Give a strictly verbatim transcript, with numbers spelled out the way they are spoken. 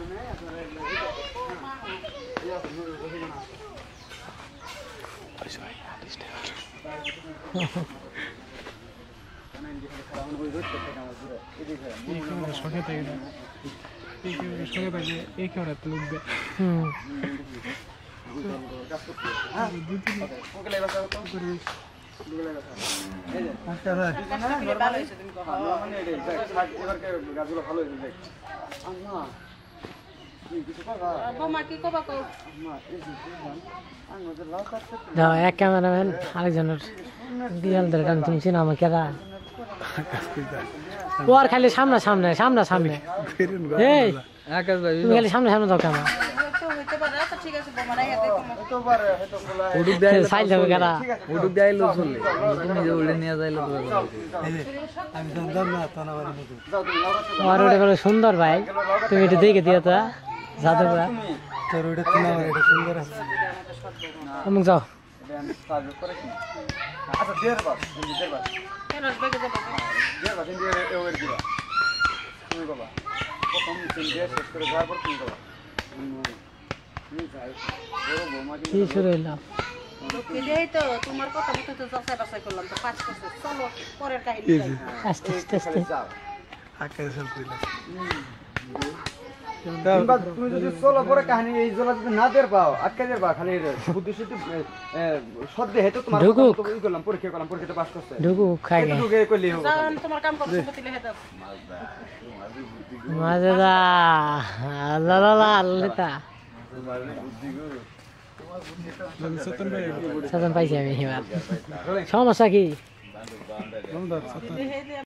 এক ক্যামেরাম্যান আরেকজনের দিয়াল ধরে টান তুমি চিনো আমাকে ও আর খালি সামনা সামনে সামনা সামনে এই তুমি খালি সামনে সামনে দাও ক্যামেরা সাইল যাবে গাড়া উডুক যাইলো চললে তুমি যে উড়ে নিয়ে যাইলো আর ওটা বড় সুন্দর ভাই তুমি এটা দেখে দিও তো জাদুরা তোর ওটা কিনা এটা সুন্দর আছে অমুক যাও আচ্ছা দেড় বার দেড় বার কেন আসবে কে দেড় বার দিন দিয়ে এওয়ের দিবা তুমি বাবা প্রথম তিন দিয়ে শেষ করে যাওয়ার পর তুমি বাবা তুমি যাই বড় বোমা কি শুরু হলো লোকে দেই তো তোমার কথা মতো তো যাচাই বাছাই করলাম তো পাঁচ করছে চলো পরের কাহিনী আস্তে আস্তে আস্তে আকাশ চলছিল তুমি যদি চলো পরে কাহিনী এই জলা যদি না দের পাও আটকে দের পাও খালি বুদ্ধি শুদ্ধি সদ্যে হেতু তোমার ই করলাম পরীক্ষা করলাম পরীক্ষাতে পাস করছে ঢুকু খাই গে ঢুকে কইলি হবে জান তোমার কাম করতে বতিলে হেদাব মাজেদা লা লা লা লতা সাতন পাইছি আমি এবার সমস্যা কি